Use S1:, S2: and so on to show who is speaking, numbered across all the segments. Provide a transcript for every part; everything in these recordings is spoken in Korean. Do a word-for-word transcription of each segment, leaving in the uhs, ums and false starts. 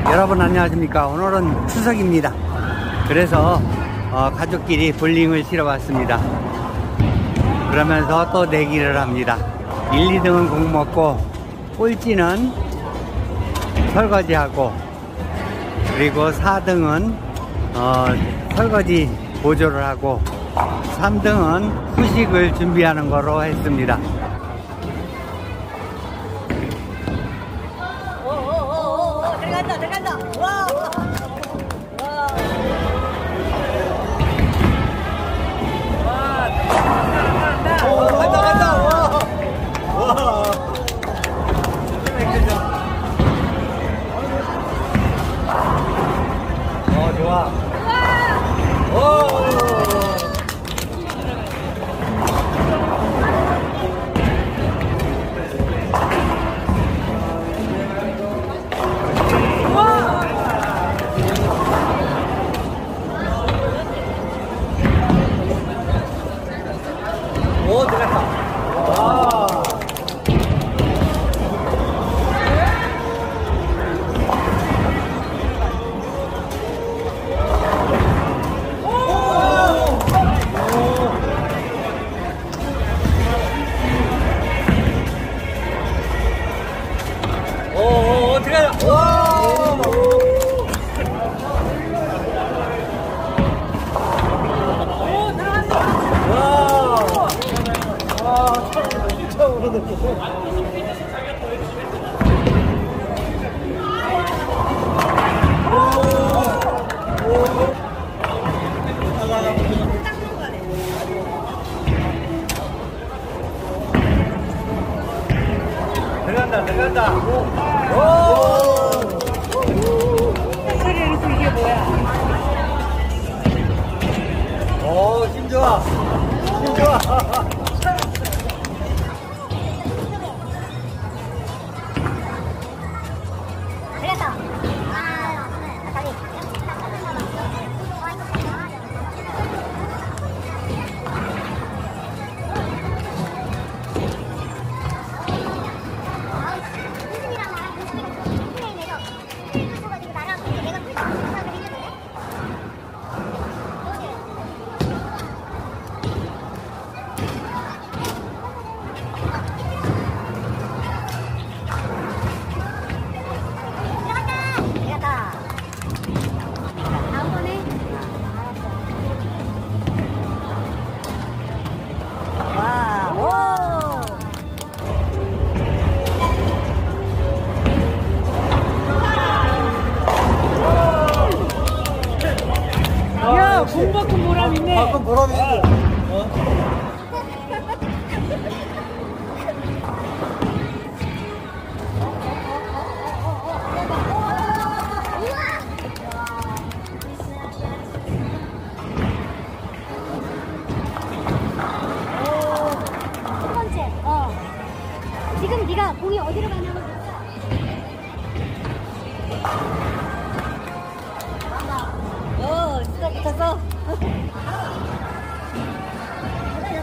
S1: 여러분 안녕하십니까. 오늘은 추석입니다. 그래서 어, 가족끼리 볼링을 치러 왔습니다. 그러면서 또 내기를 합니다. 일, 이 등은 공 먹고 꼴찌는 설거지하고, 그리고 사 등은 어, 설거지 보조를 하고, 삼 등은 후식을 준비하는 거로 했습니다.
S2: 오오오오 들어간다 들어간다. 와.
S1: 간다 간다. 와. 와. 어 좋아. 오. 오 들어갔다. 와. 오, 오, 들어가자. 와. 오, 들어갔다. 와. 와, 처음으로 느꼈어. 들어간다, 들어간다. 오!
S2: 소리에서 이게 뭐야?
S1: 오, 힘 좋아. 힘 좋아.
S2: 들어갔다. 아, 다리.
S1: 야,
S2: 공 받고 보람 있네.
S1: 아, 그럼 보람이 있어. 어?
S3: 첫 번째, 어. 지금 네가 공이 어디로 가냐면
S2: 어, 진짜 붙었어.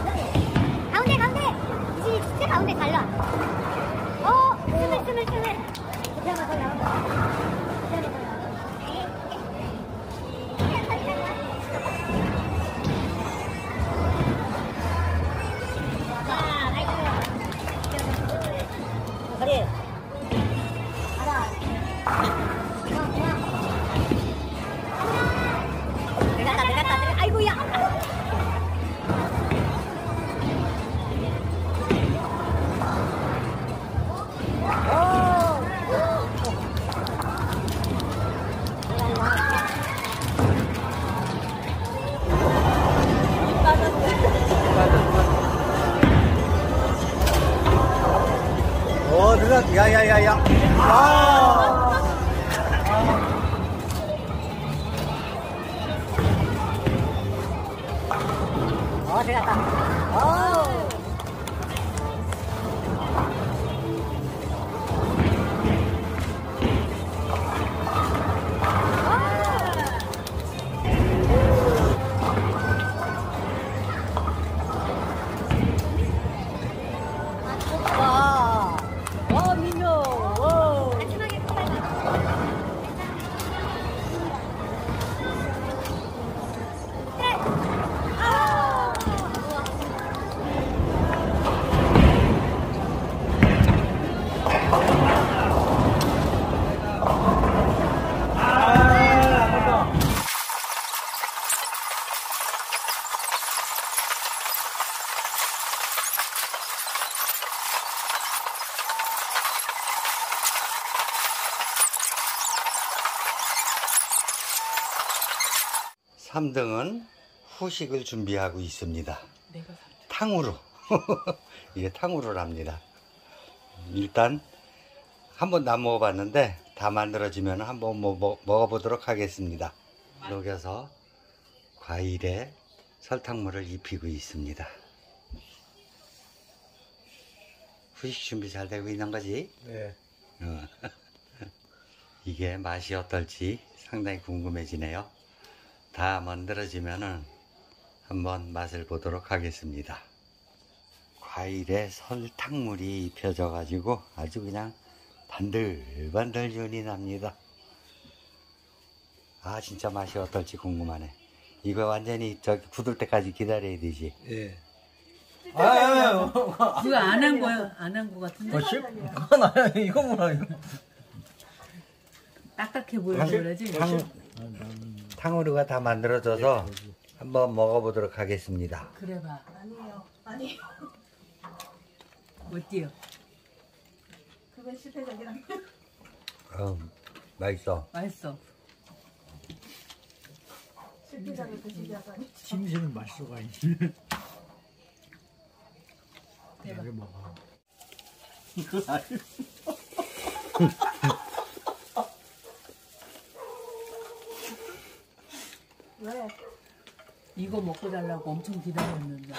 S1: 삼 등은 후식을 준비하고 있습니다. 탕후루. 이게 탕후루랍니다. 일단 한 번도 안 먹어봤는데 다 만들어지면 한번 뭐, 뭐, 먹어보도록 하겠습니다. 녹여서 과일에 설탕물을 입히고 있습니다. 후식 준비 잘 되고 있는 거지?
S4: 네.
S1: 어. 이게 맛이 어떨지 상당히 궁금해지네요. 다 만들어지면은 한번 맛을 보도록 하겠습니다. 과일에 설탕물이 입혀져 가지고 아주 그냥 반들반들 윤이 납니다. 아, 진짜 맛이 어떨지 궁금하네. 이거 완전히 저기 굳을 때까지 기다려야 되지.
S4: 예. 아,
S5: 그거 안 한 거야? 안 한 거 같은데?
S4: 어, 씨, 그건 아니야. 이거 뭐야, 이거.
S5: 딱딱해 보여서 그러지?
S1: 탕, 탕후루가 다 만들어져서 한번 먹어보도록 하겠습니다.
S5: 그래봐.
S2: 아니에요. 아니에요.
S5: 어때요?
S2: 그건 실패적이란.
S1: 어, 맛있어.
S5: 맛있어.
S2: 실패적인 드시기 약간.
S4: 침새는 맛있어가 있네.
S5: 대박.
S4: 이거 먹어.
S2: 왜?
S5: 이거 먹고 달라고 엄청 기다렸는데.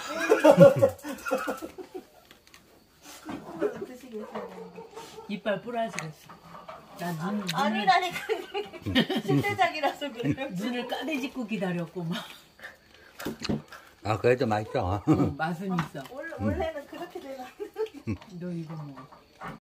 S2: 꿀꿀 드시기 했어야 되는데.
S5: 이빨 뿌라지겠어. 나 눈, 눈을,
S2: 아니라니까. 실패작이라서 그래요.
S5: 눈을 까대짓고 기다렸고 막.
S1: 아, 그래도 맛있어.
S5: 어, 맛은 있어.
S2: 원래, 원래는 그렇게 되나?
S5: 너 이거 먹어.